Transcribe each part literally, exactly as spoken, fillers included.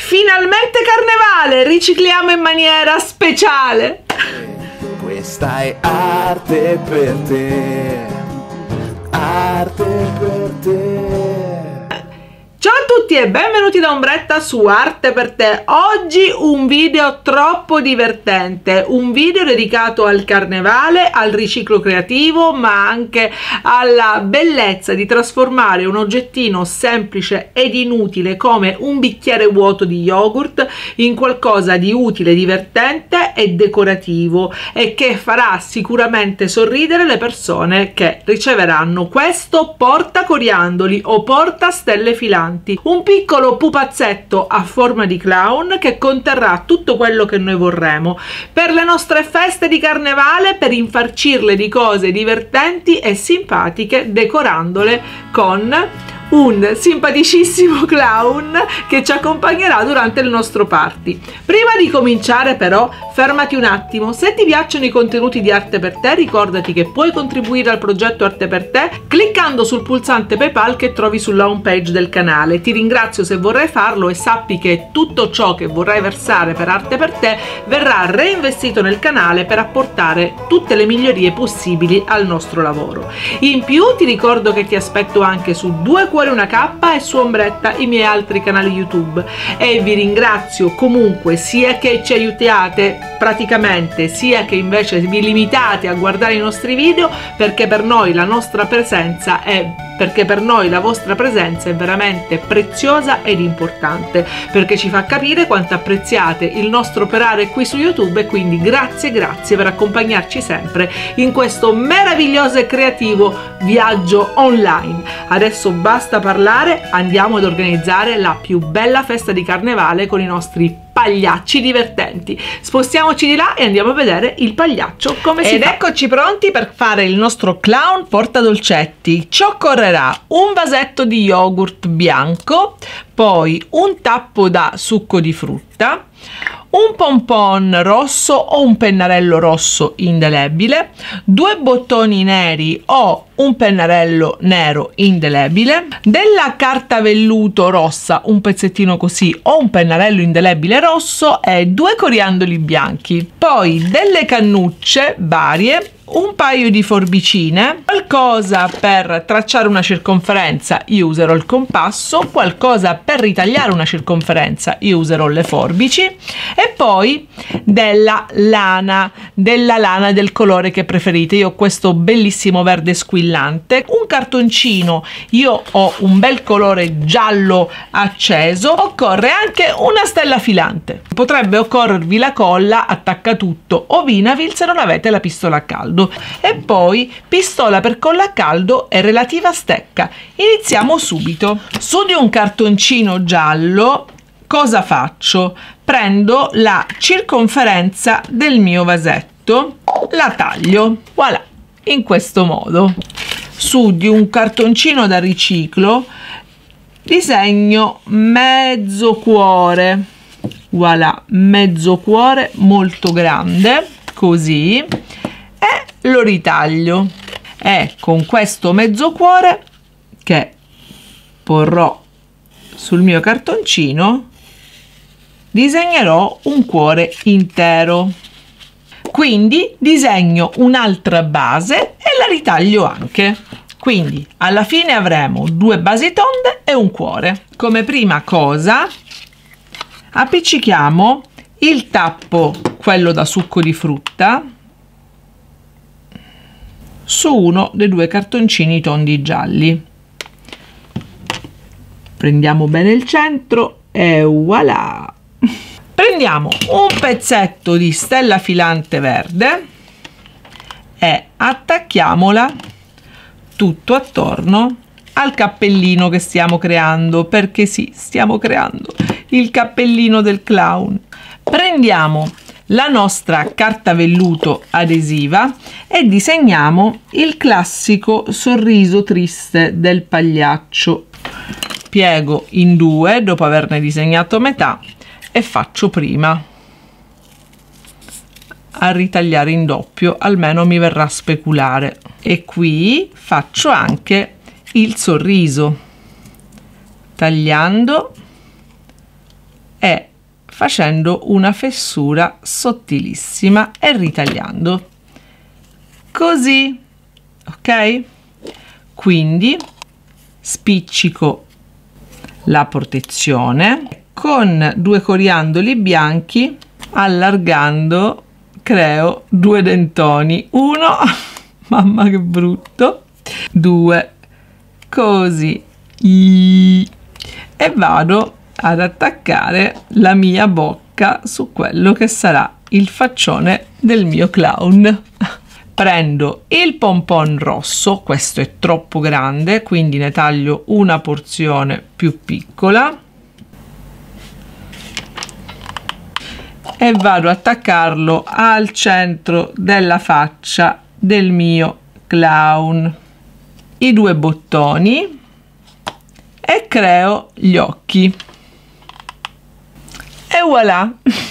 Finalmente carnevale, ricicliamo in maniera speciale. Questa è arte per te, arte per te. Ciao a tutti e benvenuti da Ombretta su Arte per te. Oggi un video troppo divertente, un video dedicato al carnevale, al riciclo creativo, ma anche alla bellezza di trasformare un oggettino semplice ed inutile come un bicchiere vuoto di yogurt in qualcosa di utile, divertente e decorativo, e che farà sicuramente sorridere le persone che riceveranno questo portacoriandoli o porta stelle filanti. Un piccolo pupazzetto a forma di clown che conterrà tutto quello che noi vorremmo per le nostre feste di carnevale, per infarcirle di cose divertenti e simpatiche, decorandole con un simpaticissimo clown che ci accompagnerà durante il nostro party. Prima di cominciare però fermati un attimo. Se ti piacciono i contenuti di Arte per te, ricordati che puoi contribuire al progetto Arte per te cliccando sul pulsante PayPal che trovi sulla home page del canale. Ti ringrazio se vorrai farlo e sappi che tutto ciò che vorrai versare per Arte per te verrà reinvestito nel canale per apportare tutte le migliorie possibili al nostro lavoro. In più ti ricordo che ti aspetto anche su Due Cuori Una Cappa e su Ombretta, i miei altri canali YouTube, e vi ringrazio comunque sia che ci aiutiate praticamente sia che invece vi limitate a guardare i nostri video, perché per noi la nostra presenza è perché per noi la vostra presenza è veramente preziosa ed importante, perché ci fa capire quanto apprezziate il nostro operare qui su YouTube, e quindi grazie grazie per accompagnarci sempre in questo meraviglioso e creativo viaggio online. Adesso basta parlare, andiamo ad organizzare la più bella festa di carnevale con i nostri pagliacci divertenti. Spostiamoci di là e andiamo a vedere il pagliaccio come si Ed fa. Ed eccoci pronti per fare il nostro clown porta dolcetti. Ci occorrerà un vasetto di yogurt bianco, poi un tappo da succo di frutta, un pompon rosso o un pennarello rosso indelebile, due bottoni neri o un pennarello nero indelebile, della carta velluto rossa, un pezzettino così, o un pennarello indelebile rosso, e due coriandoli bianchi, poi delle cannucce varie, un paio di forbicine, qualcosa per tracciare una circonferenza, io userò il compasso, qualcosa per ritagliare una circonferenza, io userò le forbici, e poi della lana, della lana del colore che preferite. Io ho questo bellissimo verde squillante, un cartoncino, io ho un bel colore giallo acceso, occorre anche una stella filante, potrebbe occorrervi la colla attacca tutto o Vinavil se non avete la pistola a caldo, e poi pistola per colla a caldo e relativa stecca. Iniziamo subito. Su di un cartoncino giallo cosa faccio? Prendo la circonferenza del mio vasetto, la taglio, voilà, in questo modo. Su di un cartoncino da riciclo disegno mezzo cuore, voilà, mezzo cuore molto grande, così, e lo ritaglio, e con questo mezzo cuore che porrò sul mio cartoncino disegnerò un cuore intero. Quindi disegno un'altra base e la ritaglio anche, quindi alla fine avremo due basi tonde e un cuore. Come prima cosa appiccichiamo il tappo, quello da succo di frutta, su uno dei due cartoncini tondi gialli, prendiamo bene il centro e voilà. Prendiamo un pezzetto di stella filante verde e attacchiamola tutto attorno al cappellino che stiamo creando, perché sì, stiamo creando il cappellino del clown. Prendiamo la nostra carta velluto adesiva e disegniamo il classico sorriso triste del pagliaccio. Piego in due dopo averne disegnato metà e faccio prima a ritagliare in doppio, almeno mi verrà speculare. E qui faccio anche il sorriso, tagliando e facendo una fessura sottilissima e ritagliando così, ok? Quindi spiccico la protezione con due coriandoli bianchi, allargando creo due dentoni, uno mamma che brutto, due così, e vado ad attaccare la mia bocca su quello che sarà il faccione del mio clown. Prendo il pompon rosso, questo è troppo grande, quindi ne taglio una porzione più piccola e vado ad attaccarlo al centro della faccia del mio clown, i due bottoni, e creo gli occhi e voilà.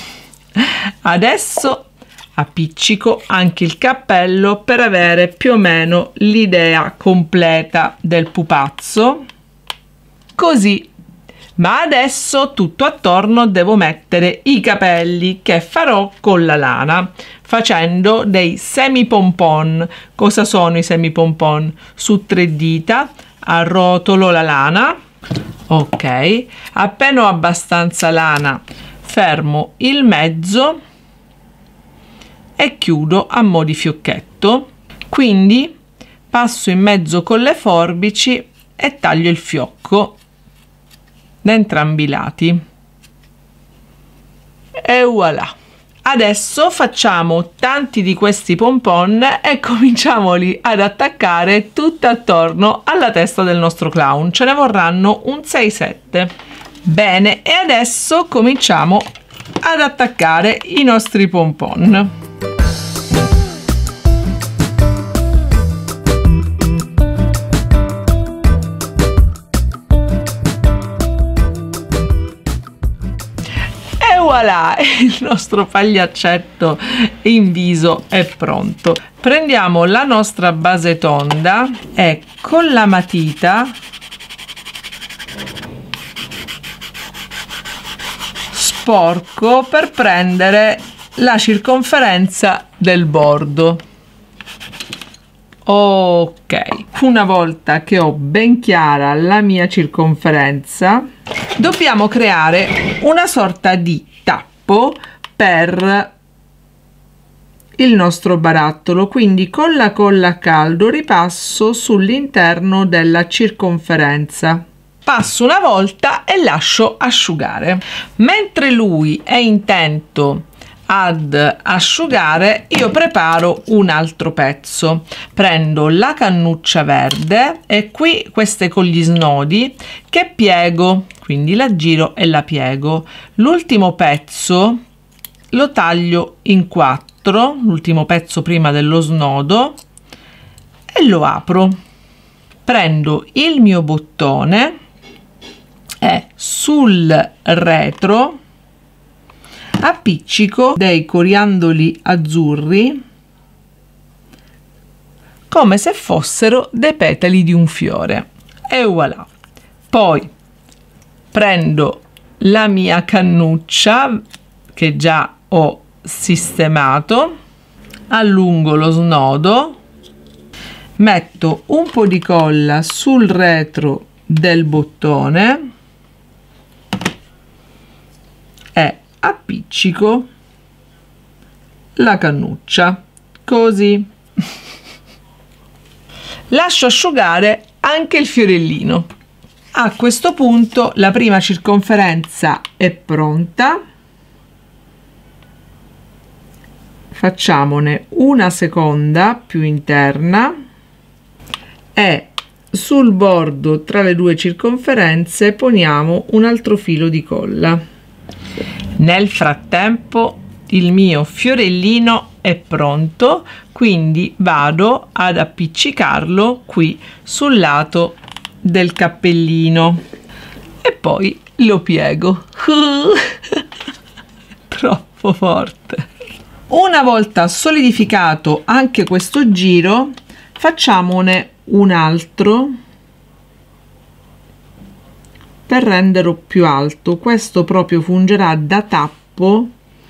Adesso appiccico anche il cappello per avere più o meno l'idea completa del pupazzo, così. Ma adesso tutto attorno devo mettere i capelli, che farò con la lana facendo dei semi pompon. Cosa sono i semi pompon? Su tre dita arrotolo la lana, ok, appena ho abbastanza lana fermo il mezzo e chiudo a mo' di fiocchetto, quindi passo in mezzo con le forbici e taglio il fiocco da entrambi i lati e voilà. Adesso facciamo tanti di questi pompon e cominciamoli ad attaccare tutto attorno alla testa del nostro clown. Ce ne vorranno un sei sette. Bene, e adesso cominciamo ad attaccare i nostri pompon. Voilà, il nostro pagliaccetto in viso è pronto. Prendiamo la nostra base tonda e con la matita sporco per prendere la circonferenza del bordo. Ok, una volta che ho ben chiara la mia circonferenza, dobbiamo creare una sorta di tappo per il nostro barattolo, quindi con la colla a caldo ripasso sull'interno della circonferenza, passo una volta e lascio asciugare. Mentre lui è intento ad asciugare, io preparo un altro pezzo. Prendo la cannuccia verde e qui queste con gli snodi che piego, quindi la giro e la piego. L'ultimo pezzo lo taglio in quattro, l'ultimo pezzo prima dello snodo, e lo apro. Prendo il mio bottone e sul retro appiccico dei coriandoli azzurri come se fossero dei petali di un fiore e voilà. Poi prendo la mia cannuccia che già ho sistemato, allungo lo snodo, metto un po' di colla sul retro del bottone e appiccico la cannuccia così. Lascio asciugare anche il fiorellino. A questo punto la prima circonferenza è pronta. Facciamone una seconda più interna e sul bordo tra le due circonferenze poniamo un altro filo di colla. Nel frattempo il mio fiorellino è pronto, quindi vado ad appiccicarlo qui sul lato del cappellino e poi lo piego. Troppo forte. Una volta solidificato anche questo giro, facciamone un altro per renderlo più alto. Questo proprio fungerà da tappo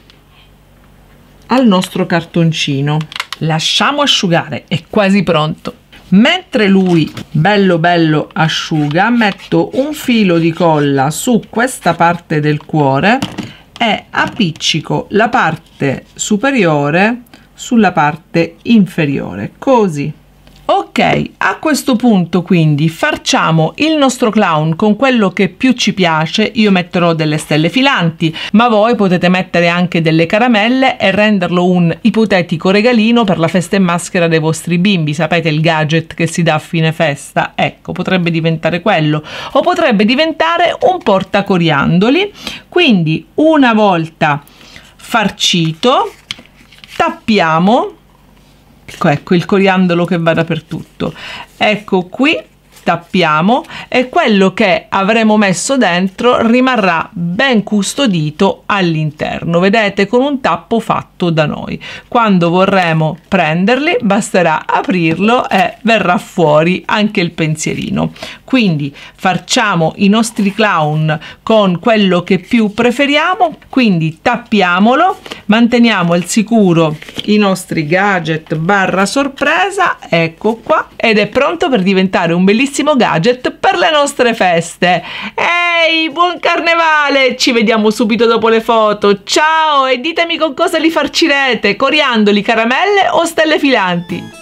al nostro cartoncino. Lasciamo asciugare, è quasi pronto. Mentre lui bello bello asciuga, metto un filo di colla su questa parte del cuore e appiccico la parte superiore sulla parte inferiore, così. Ok, a questo punto quindi farciamo il nostro clown con quello che più ci piace. Io metterò delle stelle filanti, ma voi potete mettere anche delle caramelle e renderlo un ipotetico regalino per la festa in maschera dei vostri bimbi. Sapete, il gadget che si dà a fine festa? Ecco, potrebbe diventare quello, o potrebbe diventare un portacoriandoli. Quindi una volta farcito tappiamo. Ecco, ecco il coriandolo che va dappertutto. Ecco qui, tappiamo e quello che avremo messo dentro rimarrà ben custodito all'interno, vedete, con un tappo fatto da noi. Quando vorremo prenderli basterà aprirlo e verrà fuori anche il pensierino. Quindi facciamo i nostri clown con quello che più preferiamo, quindi tappiamolo, manteniamo al sicuro i nostri gadget barra sorpresa, ecco qua, ed è pronto per diventare un bellissimo gadget per le nostre feste. Ehi, buon carnevale! Ci vediamo subito dopo le foto. Ciao, e ditemi con cosa li farcirete: coriandoli, caramelle o stelle filanti?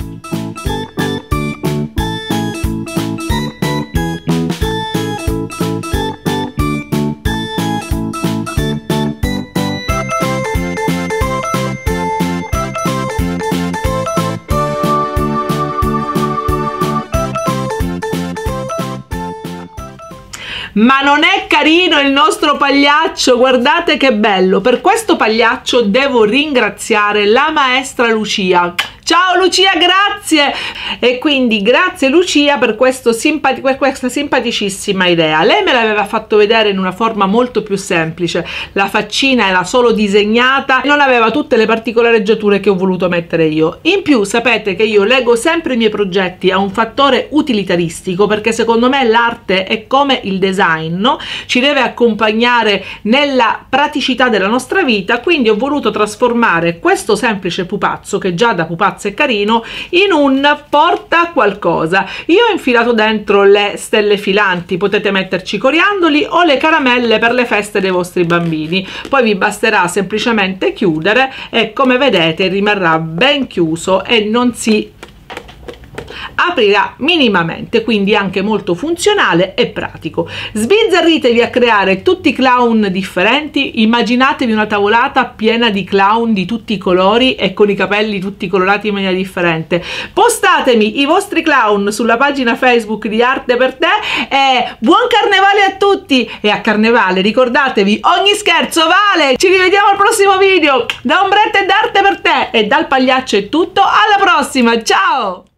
Ma non è carino il nostro pagliaccio? Guardate che bello! Per questo pagliaccio devo ringraziare la maestra Lucia. Ciao Lucia, grazie! E quindi grazie Lucia per, questo simpati per questa simpaticissima idea. Lei me l'aveva fatto vedere in una forma molto più semplice, la faccina era solo disegnata, non aveva tutte le particolareggiature che ho voluto mettere io. In più sapete che io leggo sempre i miei progetti a un fattore utilitaristico, perché secondo me l'arte è come il design, no? Ci deve accompagnare nella praticità della nostra vita, quindi ho voluto trasformare questo semplice pupazzo, che già da pupazzo è carino, in un porta qualcosa. Io ho infilato dentro le stelle filanti, potete metterci coriandoli o le caramelle per le feste dei vostri bambini, poi vi basterà semplicemente chiudere e come vedete rimarrà ben chiuso e non si aprirà minimamente, quindi anche molto funzionale e pratico. Sbizzarritevi a creare tutti i clown differenti, immaginatevi una tavolata piena di clown di tutti i colori e con i capelli tutti colorati in maniera differente. Postatemi i vostri clown sulla pagina Facebook di Arte per Te e buon carnevale a tutti! E a carnevale ricordatevi, ogni scherzo vale! Ci rivediamo al prossimo video, da Ombretta e d'Arte per Te, e dal pagliaccio è tutto, alla prossima, ciao!